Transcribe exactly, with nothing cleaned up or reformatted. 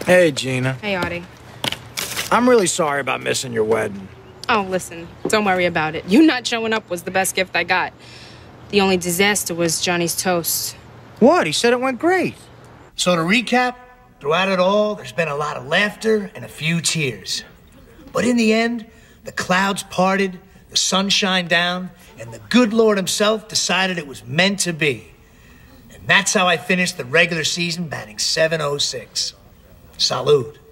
Hey, Gina. Hey, Artie. I'm really sorry about missing your wedding. Oh, listen, don't worry about it. You not showing up was the best gift I got. The only disaster was Johnny's toast. What? He said it went great. So to recap, throughout it all, there's been a lot of laughter and a few tears. But in the end, the clouds parted, the sun shined down, and the good Lord himself decided it was meant to be. And that's how I finished the regular season batting seven oh six. Salud.